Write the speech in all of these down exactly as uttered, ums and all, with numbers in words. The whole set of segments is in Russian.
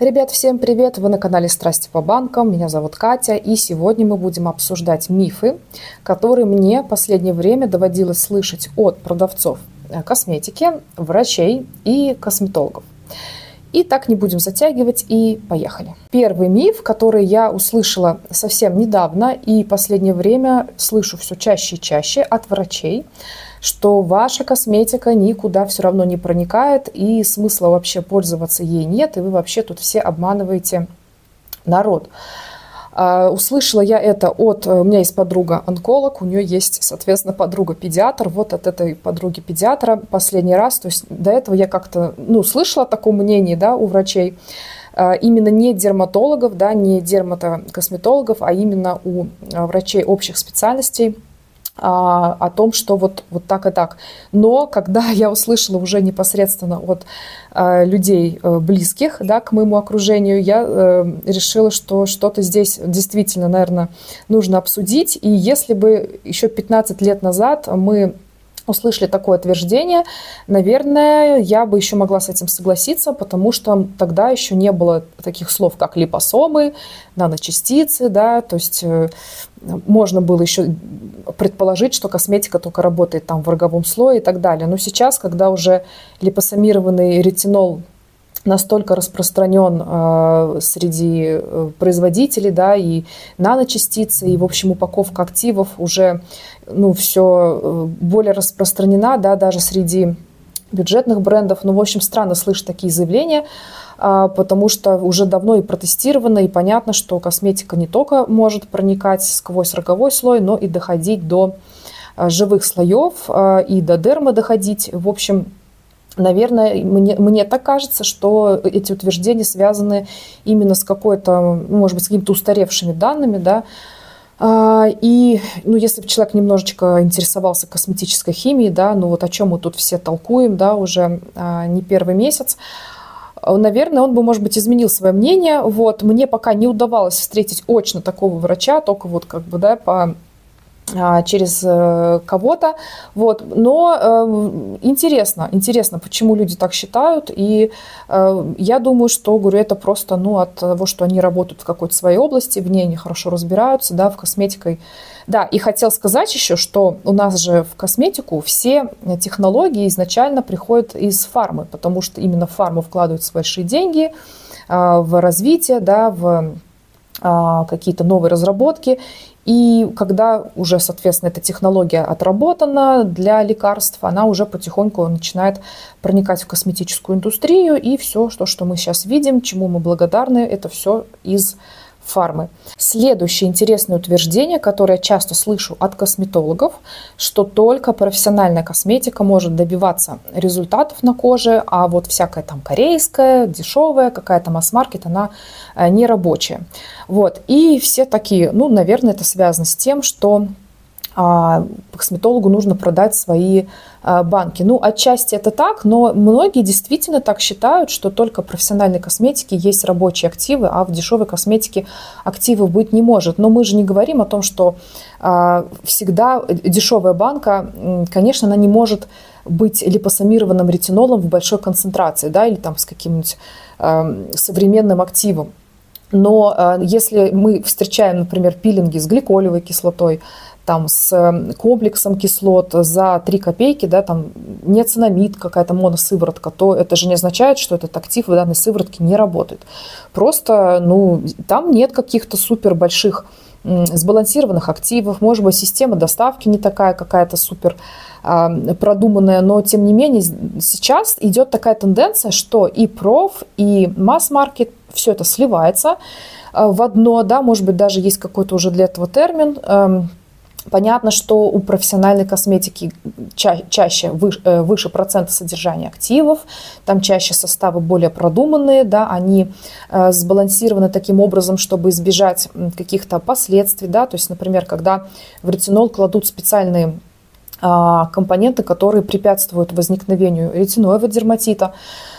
Ребят, всем привет! Вы на канале Страсти по банкам. Меня зовут Катя, и сегодня мы будем обсуждать мифы, которые мне в последнее время доводилось слышать от продавцов косметики, врачей и косметологов. И так не будем затягивать, и поехали. Первый миф, который я услышала совсем недавно и в последнее время слышу все чаще и чаще от врачей, что ваша косметика никуда все равно не проникает, и смысла вообще пользоваться ей нет, и вы вообще тут все обманываете народ. Услышала я это от... У меня есть подруга-онколог, у нее есть, соответственно, подруга-педиатр. Вот от этой подруги-педиатра последний раз, то есть до этого я как-то, ну, слышала о таком мнении, да, у врачей, именно не дерматологов, да, не дерматокосметологов, а именно у врачей общих специальностей, о том, что вот, вот так и так. Но когда я услышала уже непосредственно от э, людей э, близких, да, к моему окружению, я э, решила, что что-то здесь действительно, наверное, нужно обсудить. И если бы еще пятнадцать лет назад мы услышали такое утверждение, наверное, я бы еще могла с этим согласиться, потому что тогда еще не было таких слов, как липосомы, наночастицы, да, то есть э, можно было еще предположить, что косметика только работает там в роговом слое и так далее. Но сейчас, когда уже липосомированный ретинол настолько распространен э, среди э, производителей, да, и наночастицы, и, в общем, упаковка активов уже, ну, все э, более распространена, да, даже среди бюджетных брендов. Ну, в общем, странно слышать такие заявления, э, потому что уже давно и протестировано, и понятно, что косметика не только может проникать сквозь роговой слой, но и доходить до э, живых слоев, э, и до дермы доходить. В общем, наверное, мне, мне так кажется, что эти утверждения связаны именно с какой-то, может быть, с какими-то устаревшими данными, да. И, ну, если бы человек немножечко интересовался косметической химией, да, ну вот о чем мы тут все толкуем, да, уже не первый месяц, наверное, он бы, может быть, изменил свое мнение. Вот, мне пока не удавалось встретить очно такого врача, только вот как бы, да, по... через кого-то, вот, но э, интересно, интересно, почему люди так считают, и э, я думаю, что, говорю, это просто, ну, от того, что они работают в какой-то своей области, в ней они хорошо разбираются, да, в косметике. Да, и хотел сказать еще, что у нас же в косметику все технологии изначально приходят из фармы, потому что именно в фарму вкладываются большие деньги э, в развитие, да, в э, какие-то новые разработки. И когда уже, соответственно, эта технология отработана для лекарств, она уже потихоньку начинает проникать в косметическую индустрию. И все, что, что мы сейчас видим, чему мы благодарны, это все из фармы. Следующее интересное утверждение, которое я часто слышу от косметологов, что только профессиональная косметика может добиваться результатов на коже, а вот всякая там корейская, дешевая, какая-то масс-маркет, она не рабочая. Вот. И все такие, ну, наверное, это связано с тем, что а, косметологу нужно продать свои а, банки. Ну, отчасти это так, но многие действительно так считают, что только в профессиональной косметике есть рабочие активы, а в дешевой косметике активов быть не может. Но мы же не говорим о том, что а, всегда дешевая банка, конечно, она не может быть липосомированным ретинолом в большой концентрации, да, или там с каким-нибудь а, современным активом. Но а, если мы встречаем, например, пилинги с гликолевой кислотой, там с комплексом кислот за три копейки, да, там неоцинамид, какая-то моносыворотка, то это же не означает, что этот актив в данной сыворотке не работает. Просто, ну, там нет каких-то супер больших сбалансированных активов, может быть, система доставки не такая какая-то супер а, продуманная, но тем не менее сейчас идет такая тенденция, что и проф, и масс-маркет, все это сливается а, в одно, да, может быть, даже есть какой-то уже для этого термин. А, понятно, что у профессиональной косметики ча- чаще выше, выше процента содержания активов, там чаще составы более продуманные, да, они э, сбалансированы таким образом, чтобы избежать каких-то последствий, да, то есть, например, когда в ретинол кладут специальные э, компоненты, которые препятствуют возникновению ретиноидного дерматита.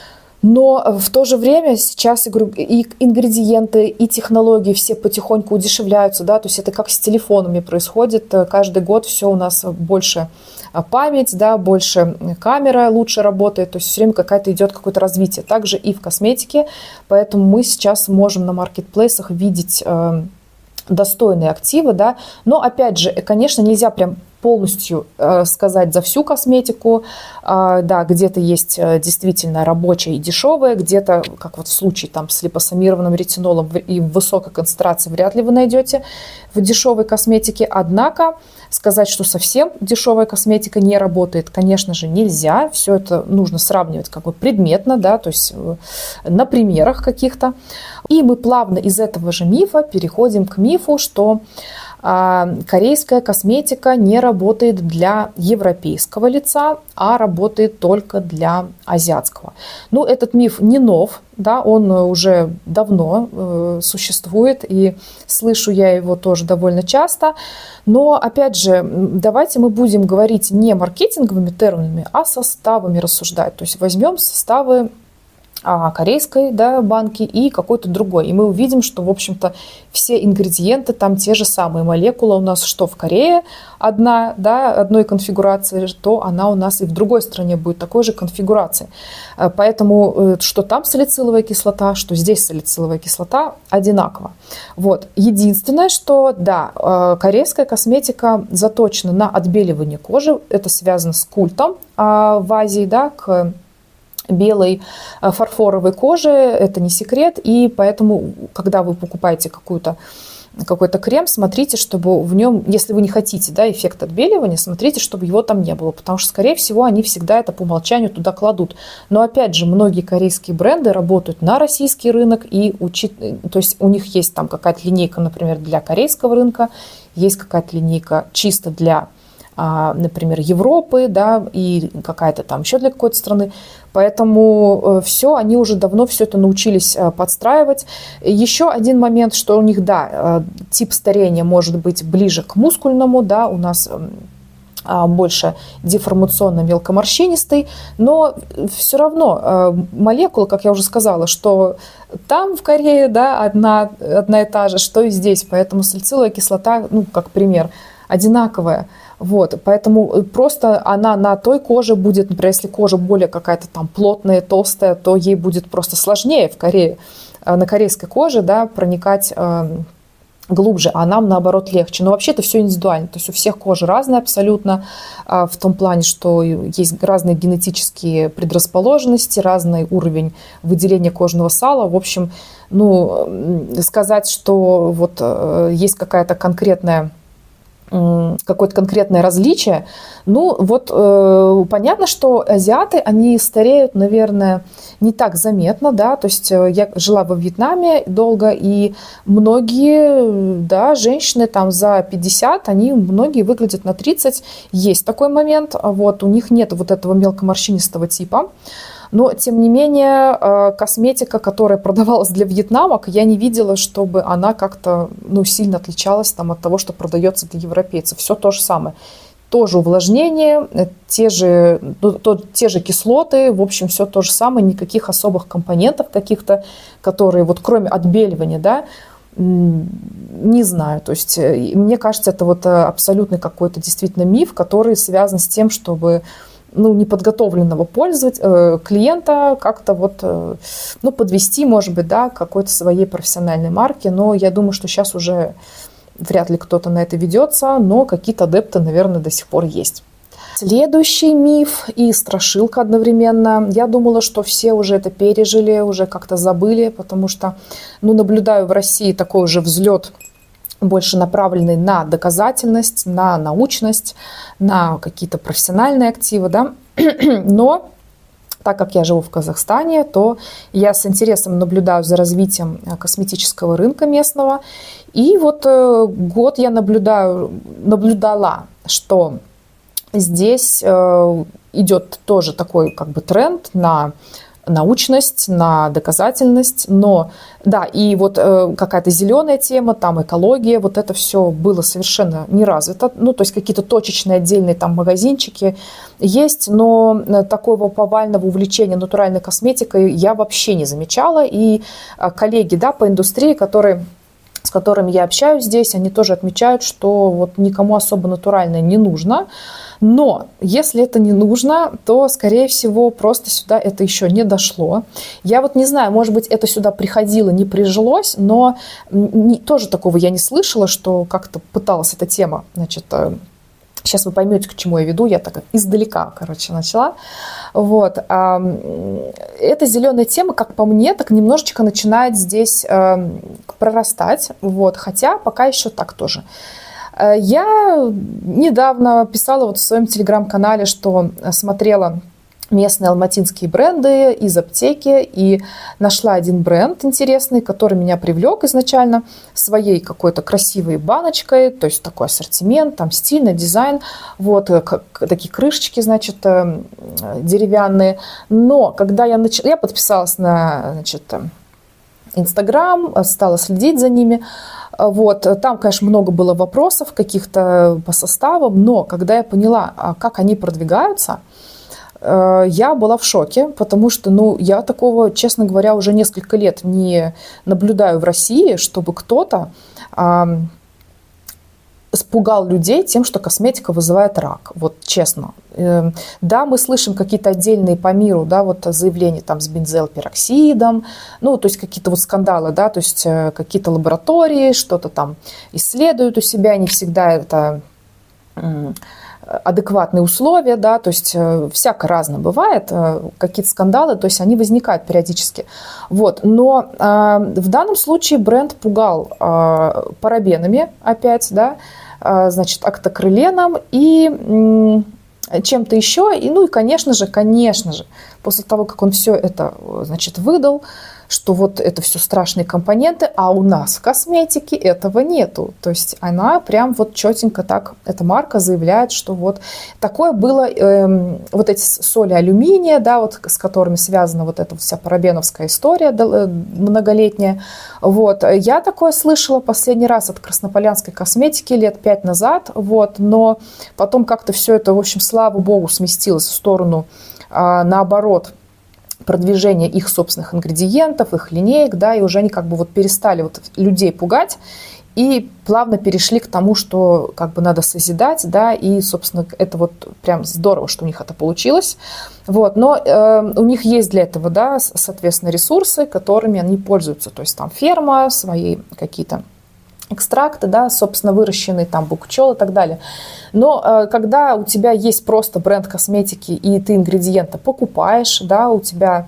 Но в то же время сейчас, я говорю, и ингредиенты, и технологии все потихоньку удешевляются, да, то есть это как с телефонами происходит, каждый год все у нас больше память, да, больше камера лучше работает, то есть все время какая-то идет какое-то развитие. Также и в косметике, поэтому мы сейчас можем на маркетплейсах видеть э, достойные активы, да, но опять же, конечно, нельзя прям полностью э, сказать за всю косметику, э, да, где-то есть э, действительно рабочая и дешевая, где-то, как вот в случае там с липосомированным ретинолом и в высокой концентрации вряд ли вы найдете в дешевой косметике, однако сказать, что совсем дешевая косметика не работает, конечно же, нельзя, все это нужно сравнивать как бы предметно, да, то есть э, на примерах каких-то, и мы плавно из этого же мифа переходим к мифу, что корейская косметика не работает для европейского лица, а работает только для азиатского. Ну, этот миф не нов, да, он уже давно э, существует, и слышу я его тоже довольно часто. Но, опять же, давайте мы будем говорить не маркетинговыми терминами, а составами рассуждать. То есть возьмем составы корейской, да, банки и какой-то другой. И мы увидим, что, в общем-то, все ингредиенты там те же самые. Молекула у нас что в Корее одна, да, одной конфигурации, то она у нас и в другой стране будет такой же конфигурации. Поэтому что там салициловая кислота, что здесь салициловая кислота одинаково. Вот. Единственное, что, да, корейская косметика заточена на отбеливание кожи. Это связано с культом в Азии, да, к белой фарфоровой кожи, это не секрет, и поэтому, когда вы покупаете какую-то какой-то крем, смотрите, чтобы в нем, если вы не хотите, да, эффект отбеливания, смотрите, чтобы его там не было, потому что, скорее всего, они всегда это по умолчанию туда кладут. Но, опять же, многие корейские бренды работают на российский рынок, и учит, то есть у них есть там какая-то линейка, например, для корейского рынка, есть какая-то линейка чисто для, например, Европы, да, и какая-то там еще для какой-то страны. Поэтому все, они уже давно все это научились подстраивать. Еще один момент, что у них, да, тип старения может быть ближе к мускульному, да, у нас больше деформационно-мелкоморщинистый, но все равно молекула, как я уже сказала, что там в Корее, да, одна, одна и та же, что и здесь, поэтому салициловая кислота, ну, как пример, одинаковая. Вот, поэтому просто она на той коже будет, например, если кожа более какая-то там плотная, толстая, то ей будет просто сложнее в Корее, на корейской коже, да, проникать э, глубже, а нам наоборот легче. Но вообще это все индивидуально, то есть у всех кожа разная абсолютно, э, в том плане, что есть разные генетические предрасположенности, разный уровень выделения кожного сала. В общем, ну, сказать, что вот э, есть какая-то конкретная какое-то конкретное различие. Ну, вот э, понятно, что азиаты, они стареют, наверное, не так заметно, да, то есть я жила во Вьетнаме долго, и многие, да, женщины там за пятьдесят, они многие выглядят на тридцать, есть такой момент, вот, у них нет вот этого мелкоморщинистого типа. Но, тем не менее, косметика, которая продавалась для вьетнамок, я не видела, чтобы она как-то, ну, сильно отличалась там, от того, что продается для европейцев. Все то же самое. Тоже увлажнение, те же, ну, то, те же кислоты, в общем, все то же самое, никаких особых компонентов каких-то, которые, вот кроме отбеливания, да, не знаю. То есть, мне кажется, это вот абсолютный какой-то действительно миф, который связан с тем, чтобы, ну, неподготовленного пользователя, клиента как-то вот, ну, подвести, может быть, да, к какой-то своей профессиональной марке. Но я думаю, что сейчас уже вряд ли кто-то на это ведется, но какие-то адепты, наверное, до сих пор есть. Следующий миф и страшилка одновременно. Я думала, что все уже это пережили, уже как-то забыли, потому что, ну, наблюдаю в России такой уже взлет, больше направленный на доказательность, на научность, на какие-то профессиональные активы, да. Но так как я живу в Казахстане, то я с интересом наблюдаю за развитием косметического рынка местного. И вот год я наблюдаю, наблюдала, что здесь идет тоже такой как бы тренд на научность, на доказательность, но да, и вот э, какая-то зеленая тема, там экология, вот это все было совершенно не развито, ну, то есть какие-то точечные отдельные там магазинчики есть, но такого повального увлечения натуральной косметикой я вообще не замечала, и э, коллеги, да, по индустрии, которые, с которыми я общаюсь здесь, они тоже отмечают, что вот никому особо натуральное не нужно. Но если это не нужно, то, скорее всего, просто сюда это еще не дошло. Я вот не знаю, может быть, это сюда приходило, не прижилось, но не, тоже такого я не слышала, что как-то пыталась эта тема, значит, сейчас вы поймете, к чему я веду, я так издалека, короче, начала. Вот. Эта зеленая тема, как по мне, так немножечко начинает здесь прорастать, вот, хотя пока еще так тоже. Я недавно писала вот в своем телеграм-канале, что смотрела местные алматинские бренды из аптеки и нашла один бренд интересный, который меня привлек изначально своей какой-то красивой баночкой, то есть такой ассортимент, там стильный дизайн, вот как, такие крышечки, значит, деревянные. Но когда я начала, я подписалась на, значит, Инстаграм, стала следить за ними. Вот, там, конечно, много было вопросов каких-то по составам, но когда я поняла, как они продвигаются, я была в шоке, потому что, ну, я такого, честно говоря, уже несколько лет не наблюдаю в России, чтобы кто-то а, испугал людей тем, что косметика вызывает рак. Вот честно. Да, мы слышим какие-то отдельные по миру, да, вот заявления там с бензоилпероксидом, ну, то есть какие-то вот скандалы, да, то есть какие-то лаборатории что-то там исследуют у себя, не всегда это адекватные условия, да, то есть всяко разно бывает, какие-то скандалы, то есть они возникают периодически. Вот, но э, в данном случае бренд пугал э, парабенами опять, да, э, значит, октокрыленом и э, чем-то еще, и, ну и, конечно же, конечно же, после того, как он все это, значит, выдал, что вот это все страшные компоненты, а у нас в косметике этого нету. То есть она прям вот четенько так, эта марка заявляет, что вот такое было, э, вот эти соли алюминия, да, вот с которыми связана вот эта вся парабеновская история многолетняя. Вот. Я такое слышала последний раз от краснополянской косметики лет пять назад, вот, но потом как-то все это, в общем, слава богу, сместилось в сторону, э, наоборот, продвижение их собственных ингредиентов, их линеек, да, и уже они как бы вот перестали вот людей пугать и плавно перешли к тому, что как бы надо созидать, да, и, собственно, это вот прям здорово, что у них это получилось, вот, но э, у них есть для этого, да, соответственно, ресурсы, которыми они пользуются, то есть там ферма, свои какие-то экстракты, да, собственно, выращенные там букчел и так далее. Но э, когда у тебя есть просто бренд косметики, и ты ингредиенты покупаешь, да, у тебя,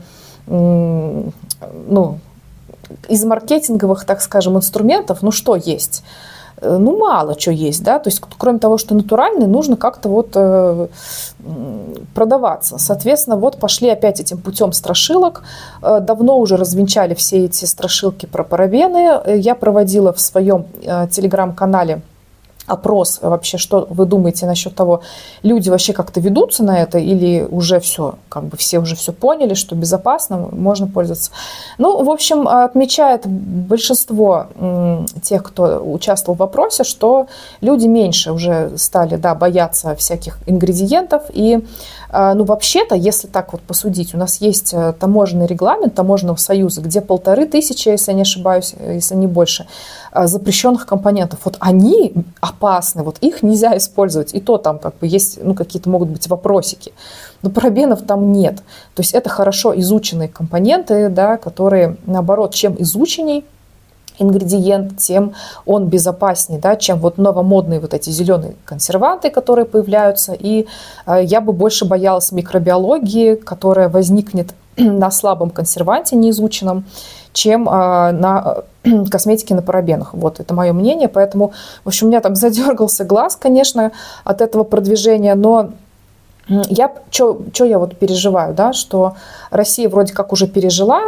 э, ну, из маркетинговых, так скажем, инструментов, ну, что есть? Э, ну, мало что есть, да, то есть, кроме того, что натуральный, нужно как-то вот э, продаваться. Соответственно, вот пошли опять этим путем страшилок. Э, давно уже развенчали все эти страшилки про парабены. Я проводила в своем э, телеграм-канале опрос вообще, что вы думаете насчет того, люди вообще как-то ведутся на это или уже все, как бы все уже все поняли, что безопасно, можно пользоваться. Ну, в общем, отмечает большинство тех, кто участвовал в опросе, что люди меньше уже стали, да, бояться всяких ингредиентов. И, ну, вообще-то, если так вот посудить, у нас есть таможенный регламент таможенного союза, где полторы тысячи, если я не ошибаюсь, если не больше, запрещенных компонентов. Вот они опасны, вот их нельзя использовать. И то там как бы есть, ну, какие-то могут быть вопросики. Но парабенов там нет. То есть это хорошо изученные компоненты, да, которые, наоборот, чем изученней ингредиент, тем он безопаснее, да, чем вот новомодные вот эти зеленые консерванты, которые появляются. И э, я бы больше боялась микробиологии, которая возникнет на слабом консерванте неизученном, чем э, на э, косметике на парабенах. Вот, это мое мнение. Поэтому, в общем, у меня так задергался глаз, конечно, от этого продвижения, но я, что я вот переживаю, да, что Россия вроде как уже пережила,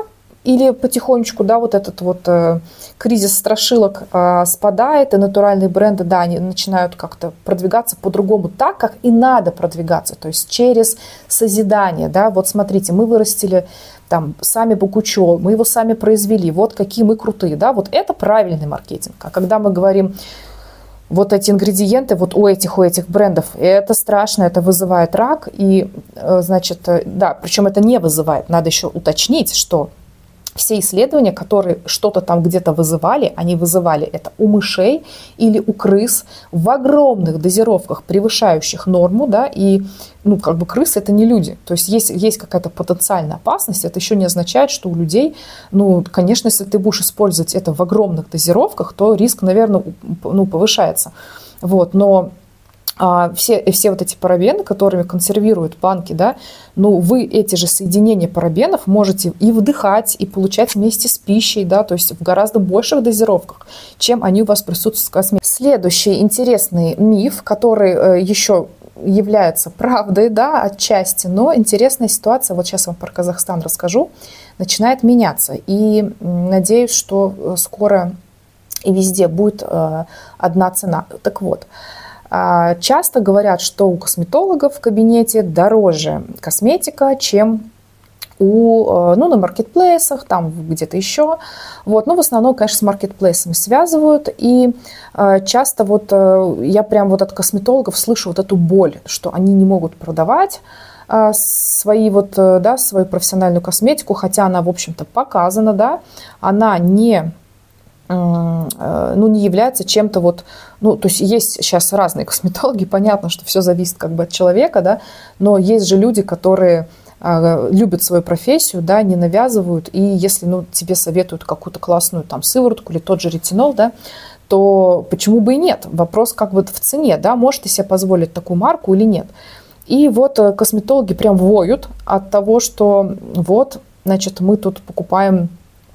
или потихонечку, да, вот этот вот э, кризис страшилок э, спадает, и натуральные бренды, да, они начинают как-то продвигаться по-другому, так, как и надо продвигаться, то есть через созидание, да, вот смотрите, мы вырастили там сами букучол, мы его сами произвели, вот какие мы крутые, да, вот это правильный маркетинг. А когда мы говорим, вот эти ингредиенты, вот у этих, у этих брендов, это страшно, это вызывает рак, и, значит, да, причем это не вызывает, надо еще уточнить, что все исследования, которые что-то там где-то вызывали, они вызывали это у мышей или у крыс в огромных дозировках, превышающих норму, да, и, ну, как бы крысы это не люди, то есть есть, есть какая-то потенциальная опасность, это еще не означает, что у людей, ну, конечно, если ты будешь использовать это в огромных дозировках, то риск, наверное, ну, повышается, вот, но А все, все вот эти парабены, которыми консервируют банки, да, ну, вы эти же соединения парабенов можете и вдыхать, и получать вместе с пищей, да, то есть в гораздо больших дозировках, чем они у вас присутствуют в косметике. Следующий интересный миф, который еще является правдой, да, отчасти, но интересная ситуация, вот сейчас вам про Казахстан расскажу, начинает меняться. И надеюсь, что скоро и везде будет одна цена. Так вот, часто говорят, что у косметологов в кабинете дороже косметика, чем у, ну, на маркетплейсах, там где-то еще. Вот. Но в основном, конечно, с маркетплейсами связывают. И часто вот я прям вот от косметологов слышу вот эту боль, что они не могут продавать свои вот, да, свою профессиональную косметику, хотя она, в общем-то, показана, да, она не... ну, не является чем-то вот, ну, то есть есть сейчас разные косметологи, понятно, что все зависит как бы от человека, да, но есть же люди, которые э, любят свою профессию, да, не навязывают, и если, ну, тебе советуют какую-то классную там сыворотку или тот же ретинол, да, то почему бы и нет? Вопрос как бы в цене, да, может ты себе позволить такую марку или нет. И вот косметологи прям воют от того, что вот, значит, мы тут покупаем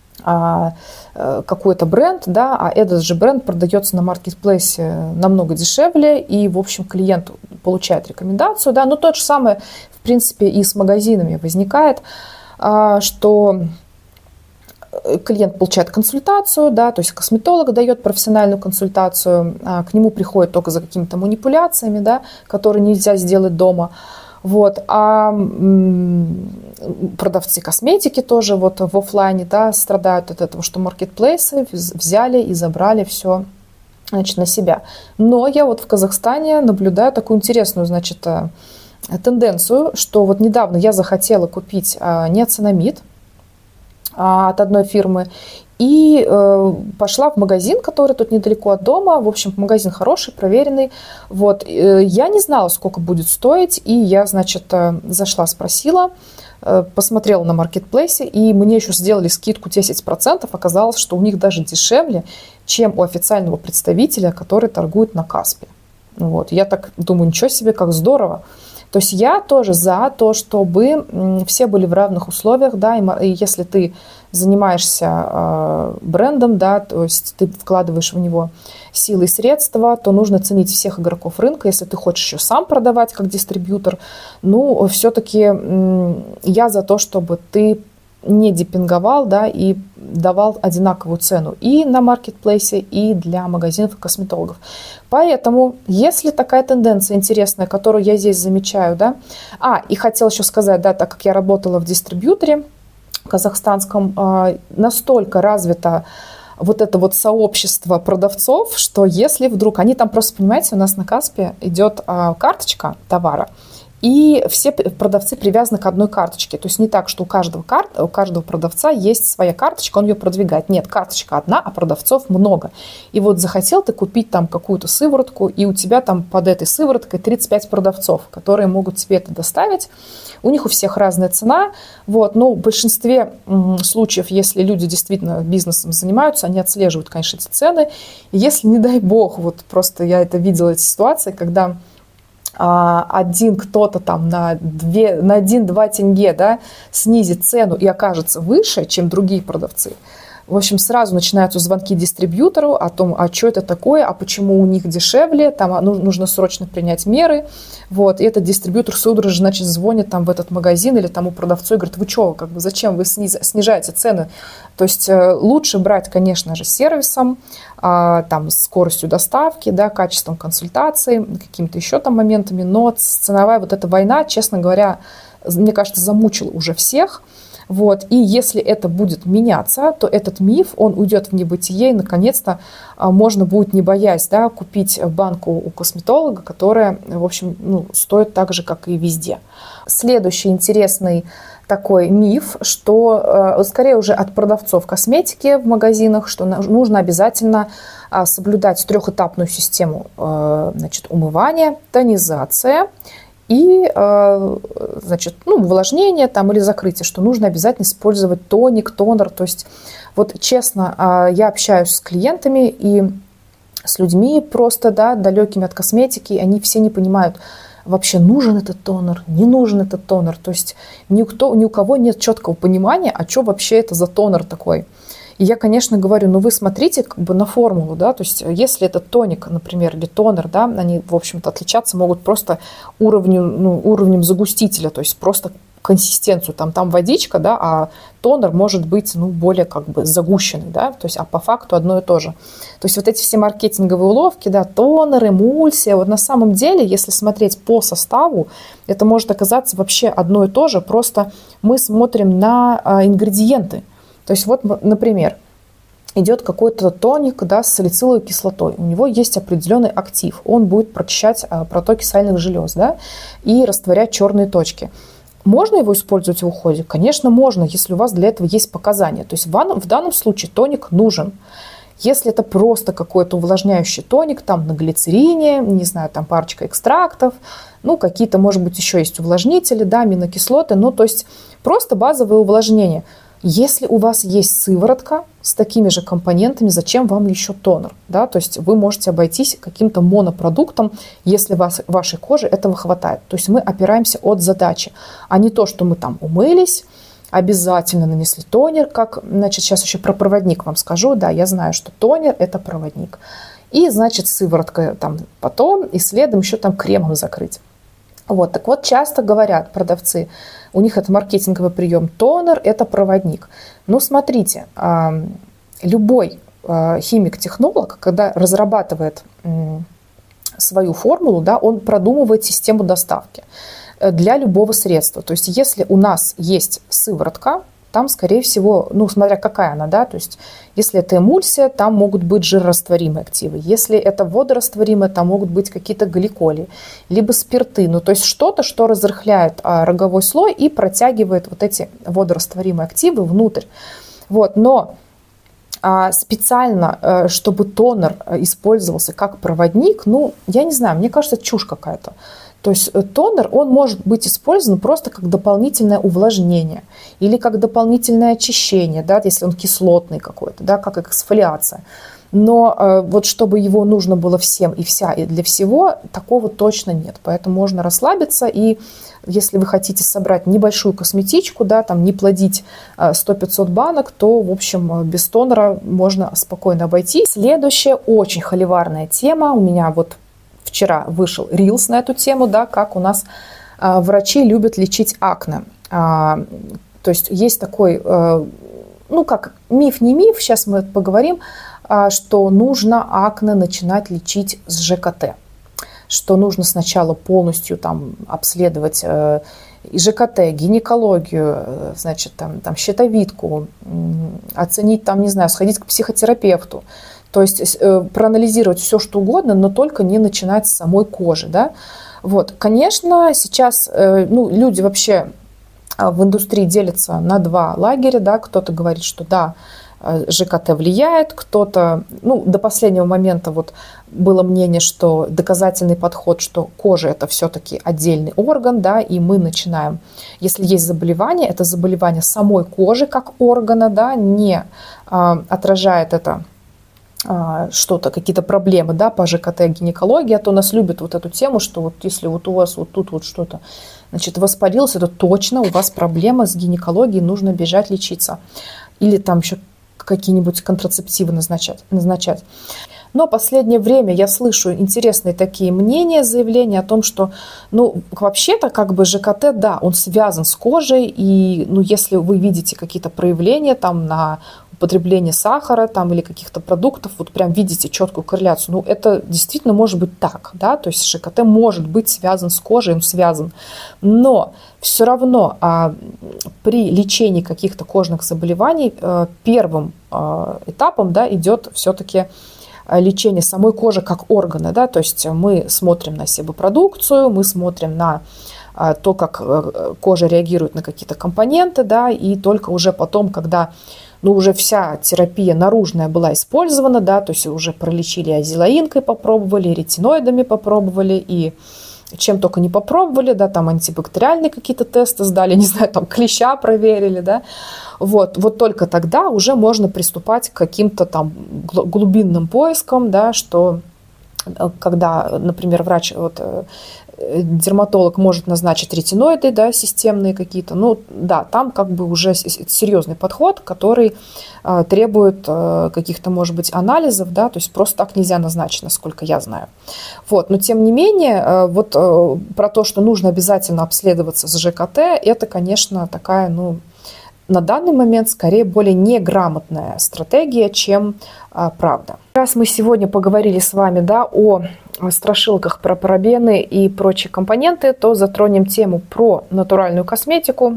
какой-то бренд, да, а этот же бренд продается на маркетплейсе намного дешевле, и, в общем, клиент получает рекомендацию, да, но то же самое, в принципе, и с магазинами возникает, что клиент получает консультацию, да, то есть косметолог дает профессиональную консультацию, к нему приходит только за какими-то манипуляциями, да, которые нельзя сделать дома. Вот. А продавцы косметики тоже вот в офлайне, да, страдают от этого, что маркетплейсы взяли и забрали все, значит, на себя. Но я вот в Казахстане наблюдаю такую интересную, значит, тенденцию, что вот недавно я захотела купить неоцинамид от одной фирмы, и э, пошла в магазин, который тут недалеко от дома. В общем, магазин хороший, проверенный. Вот. Э, я не знала, сколько будет стоить. И я, значит, э, зашла, спросила, э, посмотрела на маркетплейсе. И мне еще сделали скидку десять процентов. Оказалось, что у них даже дешевле, чем у официального представителя, который торгует на Каспе. Вот. Я так думаю, ничего себе, как здорово. То есть я тоже за то, чтобы все были в равных условиях, да, и если ты занимаешься брендом, да, то есть ты вкладываешь в него силы и средства, то нужно ценить всех игроков рынка. Если ты хочешь еще сам продавать как дистрибьютор, ну, все-таки я за то, чтобы ты не депинговал, да, и давал одинаковую цену и на маркетплейсе, и для магазинов и косметологов. Поэтому, если такая тенденция интересная, которую я здесь замечаю, да, а, и хотела еще сказать, да, так как я работала в дистрибьюторе казахстанском, настолько развито вот это вот сообщество продавцов, что если вдруг, они там просто, понимаете, у нас на Каспе идет карточка товара, и все продавцы привязаны к одной карточке. То есть не так, что у каждого, карт, у каждого продавца есть своя карточка, он ее продвигает. Нет, карточка одна, а продавцов много. И вот захотел ты купить там какую-то сыворотку, и у тебя там под этой сывороткой тридцать пять продавцов, которые могут тебе это доставить. У них у всех разная цена. Вот. Но в большинстве случаев, если люди действительно бизнесом занимаются, они отслеживают, конечно, эти цены. И если, не дай бог, вот просто я это видела, эти ситуации, когда один кто-то там на, две, на один-два тенге, да, снизит цену и окажется выше, чем другие продавцы, В общем, сразу начинаются звонки дистрибьютору о том, а что это такое, а почему у них дешевле, там нужно срочно принять меры. Вот. И этот дистрибьютор судорожно, значит, звонит там в этот магазин или тому продавцу и говорит, вы что, как бы, зачем вы снижаете цены? То есть лучше брать, конечно же, сервисом, там, скоростью доставки, да, качеством консультации, какими-то еще там моментами, но ценовая вот эта война, честно говоря, мне кажется, замучила уже всех. Вот. И если это будет меняться, то этот миф, он уйдет в небытие, и наконец-то можно будет, не боясь, да, купить банку у косметолога, которая, в общем, ну, стоит так же, как и везде. Следующий интересный такой миф, что скорее уже от продавцов косметики в магазинах, что нужно обязательно соблюдать трехэтапную систему, значит, умывания, тонизация и, значит, ну, увлажнение там или закрытие, что нужно обязательно использовать тоник, тонер. То есть, вот честно, я общаюсь с клиентами и с людьми просто, да, далекими от косметики, они все не понимают, вообще нужен этот тонер, не нужен этот тонер. То есть ни, кто, ни у кого нет четкого понимания, а что вообще это за тонер такой. И я, конечно, говорю, ну вы смотрите как бы на формулу, да, то есть если это тоник, например, или тонер, да, они, в общем-то, отличаться могут просто уровнем, ну, уровнем загустителя, то есть просто консистенцию, там, там водичка, да, а тонер может быть, ну, более как бы загущенный, да, то есть, а по факту одно и то же. То есть вот эти все маркетинговые уловки, да, тонер, эмульсия, вот на самом деле, если смотреть по составу, это может оказаться вообще одно и то же, просто мы смотрим на а, ингредиенты. То есть вот, например, идет какой-то тоник, да, с салициловой кислотой. У него есть определенный актив. Он будет прочищать а, протоки сальных желез, да, и растворять черные точки. Можно его использовать в уходе? Конечно, можно, если у вас для этого есть показания. То есть в данном случае тоник нужен. Если это просто какой-то увлажняющий тоник, там на глицерине, не знаю, там парочка экстрактов, ну, какие-то, может быть, еще есть увлажнители, да, аминокислоты, ну, то есть просто базовое увлажнение. Если у вас есть сыворотка с такими же компонентами, зачем вам еще тонер? Да? То есть вы можете обойтись каким-то монопродуктом, если вас, вашей коже этого хватает. То есть мы опираемся от задачи, а не то, что мы там умылись, обязательно нанесли тонер. Как, значит, сейчас еще про проводник вам скажу. Да, я знаю, что тонер – это проводник. И, значит, сыворотка там потом, и следом еще там кремом закрыть. Вот, так вот, часто говорят продавцы, у них это маркетинговый прием, тонер – это проводник. Ну, смотрите, любой химик-технолог, когда разрабатывает свою формулу, да, он продумывает систему доставки для любого средства. То есть, если у нас есть сыворотка, там, скорее всего, ну, смотря какая она, да, то есть, если это эмульсия, там могут быть жирорастворимые активы. Если это водорастворимые, там могут быть какие-то гликоли, либо спирты. Ну, то есть, что-то, что разрыхляет а, роговой слой и протягивает вот эти водорастворимые активы внутрь. Вот, но а, специально, а, чтобы тонер использовался как проводник, ну, я не знаю, мне кажется, чушь какая-то. То есть тонер, он может быть использован просто как дополнительное увлажнение или как дополнительное очищение, да, если он кислотный какой-то, да, как эксфолиация. Но э, вот чтобы его нужно было всем и вся, и для всего, такого точно нет. Поэтому можно расслабиться, и если вы хотите собрать небольшую косметичку, да, там не плодить э, сто-пятьсот банок, то, в общем, без тонера можно спокойно обойти. Следующая очень холиварная тема у меня вот вчера вышел рилс на эту тему, да, как у нас а, врачи любят лечить акне. А, то есть есть такой, а, ну как, миф не миф, сейчас мы поговорим, а, что нужно акне начинать лечить с ЖКТ. Что нужно сначала полностью там обследовать э, и ЖКТ, гинекологию, значит, там, там щитовидку, оценить там, не знаю, сходить к психотерапевту. То есть э, проанализировать все, что угодно, но только не начинать с самой кожи. Да? Вот. Конечно, сейчас э, ну, люди вообще в индустрии делятся на два лагеря. Да? Кто-то говорит, что да, ЖКТ влияет, кто-то, ну, до последнего момента вот было мнение, что доказательный подход, что кожа это все-таки отдельный орган, да, и мы начинаем, если есть заболевание, это заболевание самой кожи как органа, да, не а, отражает это что-то, какие-то проблемы, да, по ЖКТ, гинекологии, а то нас любят вот эту тему, что вот если вот у вас вот тут вот что-то, значит, воспалилось, это точно у вас проблема с гинекологией, нужно бежать лечиться. Или там еще какие-нибудь контрацептивы назначать. назначать. Но в последнее время я слышу интересные такие мнения, заявления о том, что, ну, вообще-то, как бы ЖКТ, да, он связан с кожей, и, ну, если вы видите какие-то проявления там на употребление сахара там или каких-то продуктов, вот прям видите четкую корреляцию, ну, это действительно может быть так, да, то есть ЖКТ может быть связан с кожей, он связан, но все равно а, при лечении каких-то кожных заболеваний а, первым а, этапом, да, идет все-таки лечение самой кожи как органа, да, то есть мы смотрим на себопродукцию, мы смотрим на то, как кожа реагирует на какие-то компоненты, да, и только уже потом, когда, ну, уже вся терапия наружная была использована, да, то есть уже пролечили азелаинкой, попробовали, ретиноидами попробовали, и чем только не попробовали, да, там антибактериальные какие-то тесты сдали, не знаю, там клеща проверили, да, вот, вот только тогда уже можно приступать к каким-то там глубинным поискам, да, что когда, например, врач, вот, дерматолог может назначить ретиноиды, да, системные какие-то, ну, да, там как бы уже серьезный подход, который э, требует э, каких-то, может быть, анализов, да, то есть просто так нельзя назначить, насколько я знаю. Вот, но тем не менее, э, вот э, про то, что нужно обязательно обследоваться с ЖКТ, это, конечно, такая, ну, на данный момент скорее более неграмотная стратегия, чем а, правда. Раз мы сегодня поговорили с вами, да, о страшилках про парабены и прочие компоненты, то затронем тему про натуральную косметику.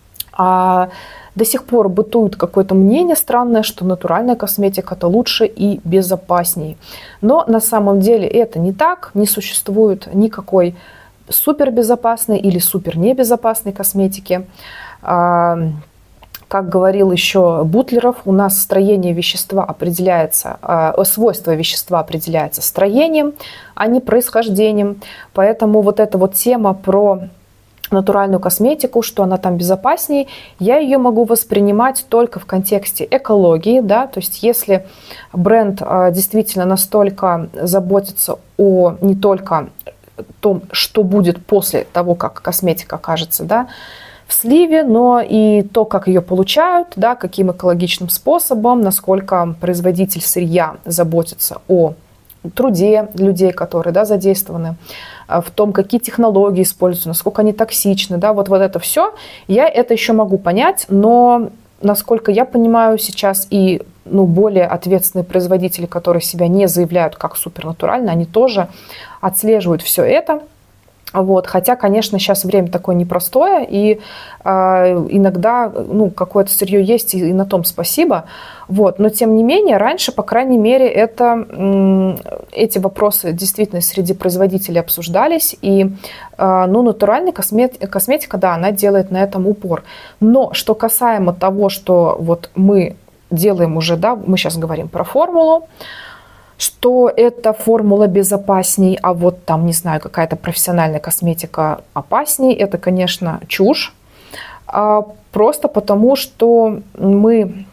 А, до сих пор бытует какое-то мнение странное, что натуральная косметика это лучше и безопасней. Но на самом деле это не так, не существует никакой супербезопасной или супернебезопасной косметики. А, Как говорил еще Бутлеров, у нас строение вещества определяется, э, свойство вещества определяется строением, а не происхождением. Поэтому вот эта вот тема про натуральную косметику, что она там безопаснее, я ее могу воспринимать только в контексте экологии, да, то есть если бренд э, действительно настолько заботится о не только том, что будет после того, как косметика окажется, да, в сливе, но и то, как ее получают, да, каким экологичным способом, насколько производитель сырья заботится о труде людей, которые, да, задействованы, в том, какие технологии используются, насколько они токсичны, да, вот, вот это все, я это еще могу понять, но, насколько я понимаю, сейчас и, ну, более ответственные производители, которые себя не заявляют как супернатурально, они тоже отслеживают все это. Вот. Хотя, конечно, сейчас время такое непростое, и э, иногда, ну, какое-то сырье есть, и, и на том спасибо. Вот. Но, тем не менее, раньше, по крайней мере, это, э, эти вопросы действительно среди производителей обсуждались, и э, ну, натуральная косметика, косметика, да, она делает на этом упор. Но что касаемо того, что вот мы делаем уже, да, мы сейчас говорим про формулу, что эта формула безопасней, а вот там, не знаю, какая-то профессиональная косметика опасней, это, конечно, чушь. Просто потому, что мы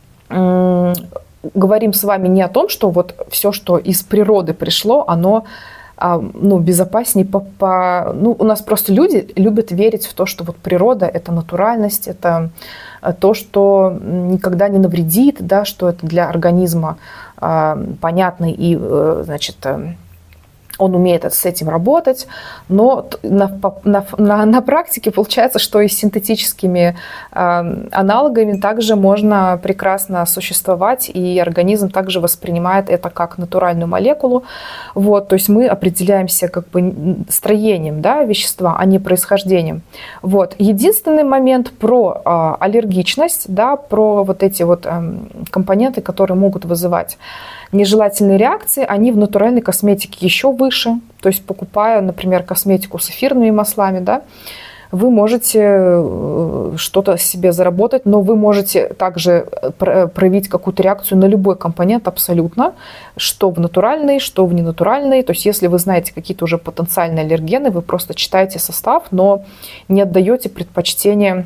говорим с вами не о том, что вот все, что из природы пришло, оно, ну, безопаснее. По, по, ну, у нас просто люди любят верить в то, что вот природа – это натуральность, это то, что никогда не навредит, да, что это для организма понятный и, значит, он умеет с этим работать, но на, на, на, на практике получается, что и с синтетическими э, аналогами также можно прекрасно существовать, и организм также воспринимает это как натуральную молекулу. Вот, то есть мы определяемся как бы строением, да, вещества, а не происхождением. Вот. Единственный момент про э, аллергичность, да, про вот эти вот э, компоненты, которые могут вызывать нежелательные реакции, они в натуральной косметике еще выше. То есть, покупая, например, косметику с эфирными маслами, да, вы можете что-то себе заработать, но вы можете также проявить какую-то реакцию на любой компонент абсолютно, что в натуральной, что в ненатуральной. То есть, если вы знаете какие-то уже потенциальные аллергены, вы просто читаете состав, но не отдаете предпочтение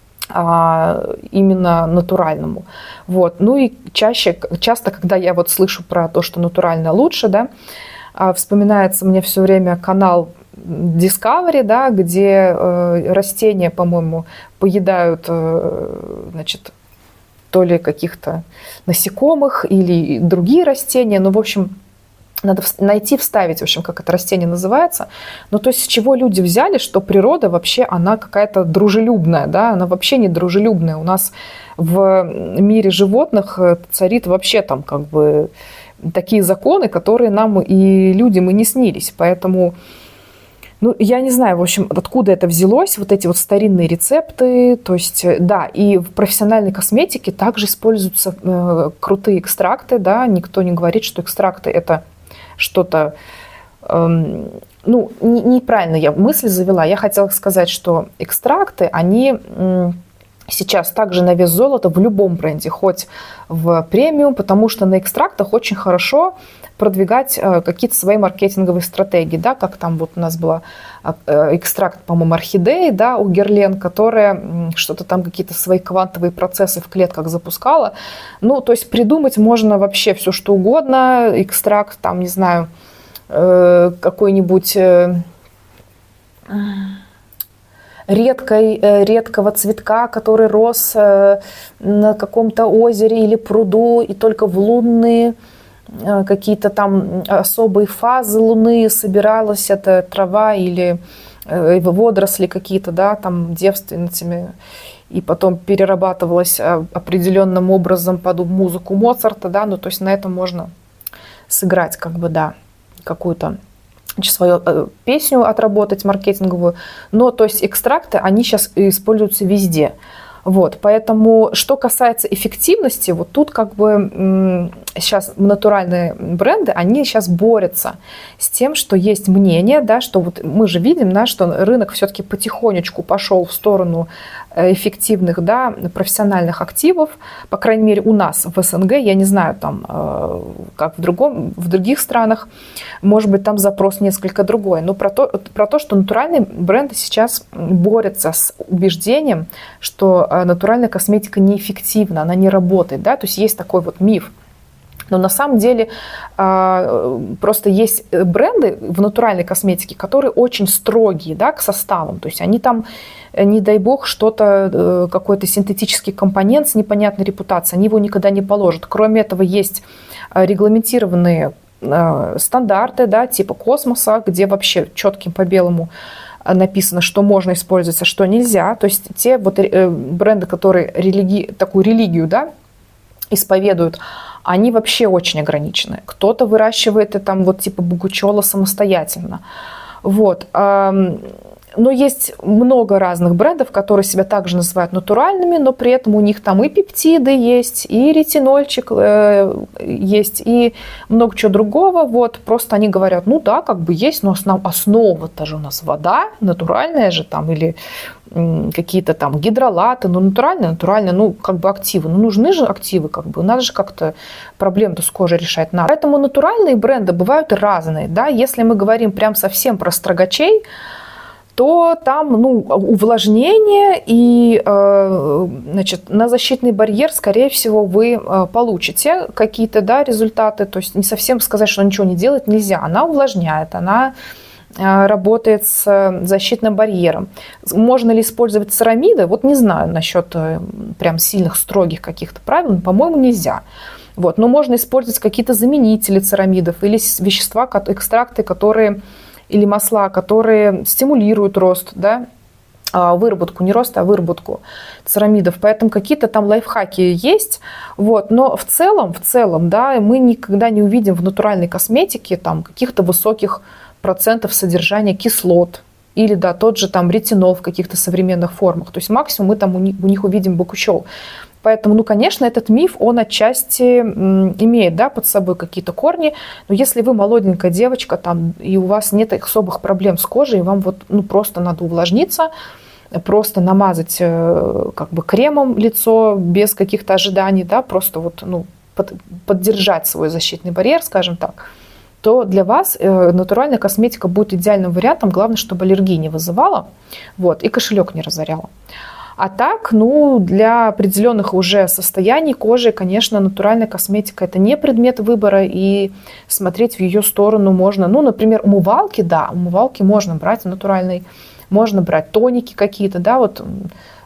именно натуральному. Вот. Ну и чаще, часто, когда я вот слышу про то, что натурально лучше, да, вспоминается мне все время канал Discovery, да, где э, растения, по-моему, поедают, э, значит, то ли каких-то насекомых или другие растения. Ну, в общем, надо найти, вставить, в общем, как это растение называется. Ну, то есть с чего люди взяли, что природа вообще, она какая-то дружелюбная, да, она вообще не дружелюбная. У нас в мире животных царит вообще там как бы такие законы, которые нам и людям и не снились. Поэтому, ну, я не знаю, в общем, откуда это взялось, вот эти вот старинные рецепты. То есть, да, и в профессиональной косметике также используются э, крутые экстракты, да, никто не говорит, что экстракты это что-то, эм, ну, не, неправильно я мысль завела. Я хотела сказать, что экстракты, они м, сейчас также на вес золота в любом бренде, хоть в премиум, потому что на экстрактах очень хорошо продвигать э, какие-то свои маркетинговые стратегии, да, как там вот у нас был э, экстракт, по-моему, орхидеи, да, у Герлен, которая э, что-то там, какие-то свои квантовые процессы в клетках запускала. Ну, то есть придумать можно вообще все, что угодно. Экстракт, там, не знаю, э, какой-нибудь э, редкой, э, редкого цветка, который рос э, на каком-то озере или пруду, и только в лунные какие-то там особые фазы Луны собиралась эта трава или водоросли какие-то, да, там девственницами, и потом перерабатывалась определенным образом под музыку Моцарта, да, ну, то есть на этом можно сыграть, как бы, да, какую-то свою песню отработать маркетинговую, но, то есть экстракты, они сейчас используются везде. Вот, поэтому, что касается эффективности, вот тут как бы сейчас натуральные бренды, они сейчас борются с тем, что есть мнение, да, что вот мы же видим, да, что рынок все-таки потихонечку пошел в сторону эффективных, да, профессиональных активов, по крайней мере у нас в СНГ, я не знаю там, как в, другом, в других странах, может быть там запрос несколько другой, но про то, про то, что натуральные бренды сейчас борются с убеждением, что натуральная косметика неэффективна, она не работает, да, то есть есть такой вот миф. Но на самом деле просто есть бренды в натуральной косметике, которые очень строгие, да, к составам. То есть они там, не дай бог, что-то, какой-то синтетический компонент с непонятной репутацией, они его никогда не положат. Кроме этого, есть регламентированные стандарты, да, типа космоса, где вообще четким по белому написано, что можно использовать, а что нельзя. То есть те вот бренды, которые религи... такую религию, да, исповедуют, они вообще очень ограничены. Кто-то выращивает это там вот типа богучола самостоятельно. Вот. Но есть много разных брендов, которые себя также называют натуральными, но при этом у них там и пептиды есть, и ретинольчик есть, и много чего другого. Вот. Просто они говорят, ну да, как бы есть, но основ, основа-то же у нас вода, натуральная же там, или какие-то там гидролаты, ну натуральные, натуральные, ну как бы активы. Ну нужны же активы, как бы, надо же как-то проблему-то с кожей решать надо. Поэтому натуральные бренды бывают разные, да, если мы говорим прям совсем про строгачей, то там, ну, увлажнение и, э, значит, на защитный барьер, скорее всего, вы э, получите какие-то, да, результаты. То есть не совсем сказать, что ничего не делать нельзя. Она увлажняет, она э, работает с защитным барьером. Можно ли использовать церамиды? Вот не знаю насчет э, прям сильных, строгих каких-то правил, но, по-моему, нельзя. Вот. Но можно использовать какие-то заменители церамидов или вещества, экстракты, которые... или масла, которые стимулируют рост, да, выработку, не рост, а выработку церамидов. Поэтому какие-то там лайфхаки есть. Вот. Но в целом, в целом, да, мы никогда не увидим в натуральной косметике там каких-то высоких процентов содержания кислот. Или, да, тот же там ретинол в каких-то современных формах. То есть максимум мы там у них, у них увидим бокучол. Поэтому, ну, конечно, этот миф, он отчасти имеет, да, под собой какие-то корни. Но если вы молоденькая девочка, там, и у вас нет особых проблем с кожей, вам вот, ну, просто надо увлажниться, просто намазать как бы кремом лицо без каких-то ожиданий, да, просто вот, ну, под, поддержать свой защитный барьер, скажем так, то для вас натуральная косметика будет идеальным вариантом. Главное, чтобы аллергии не вызывала, вот, и кошелек не разоряла. А так, ну, для определенных уже состояний кожи, конечно, натуральная косметика – это не предмет выбора, и смотреть в ее сторону можно. Ну, например, умывалки, да, умывалки можно брать натуральные, можно брать тоники какие-то, да, вот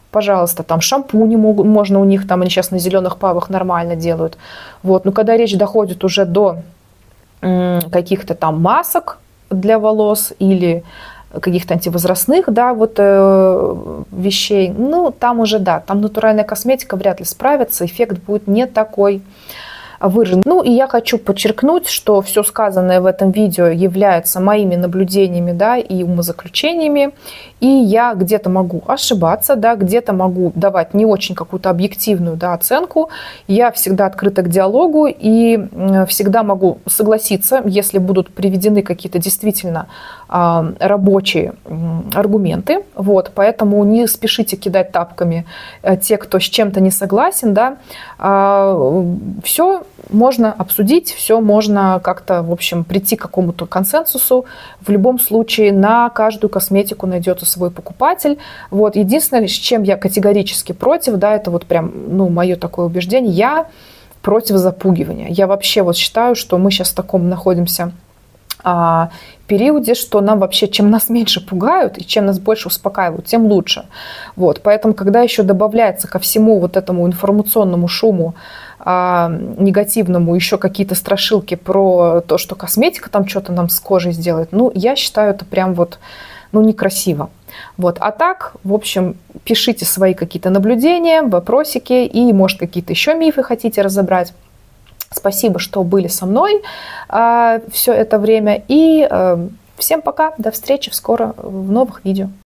пожалуйста, там шампуни могут, можно у них, там они сейчас на зеленых павах нормально делают. Вот. Но когда речь доходит уже до каких-то там масок для волос или каких-то антивозрастных, да, вот э, вещей, ну, там уже, да, там натуральная косметика вряд ли справится, эффект будет не такой выражен. Ну, и я хочу подчеркнуть, что все сказанное в этом видео является моими наблюдениями, да, и умозаключениями, и я где-то могу ошибаться, да, где-то могу давать не очень какую-то объективную, да, оценку. Я всегда открыта к диалогу и всегда могу согласиться, если будут приведены какие-то действительно э, рабочие э, аргументы. Вот, поэтому не спешите кидать тапками э, те, кто с чем-то не согласен, да. Э, все можно обсудить, все можно как-то, в общем, прийти к какому-то консенсусу. В любом случае на каждую косметику найдется свой покупатель. Вот. Единственное, с чем я категорически против, да, это вот прям, ну, мое такое убеждение, я против запугивания. Я вообще вот считаю, что мы сейчас в таком находимся а, периоде, что нам вообще, чем нас меньше пугают и чем нас больше успокаивают, тем лучше. Вот. Поэтому, когда еще добавляется ко всему вот этому информационному шуму а, негативному еще какие-то страшилки про то, что косметика там что-то нам с кожей сделает, ну, я считаю, это прям вот, ну, некрасиво. Вот. А так, в общем, пишите свои какие-то наблюдения, вопросики и, может, какие-то еще мифы хотите разобрать. Спасибо, что были со мной э, все это время. И э, всем пока, до встречи скоро в новых видео.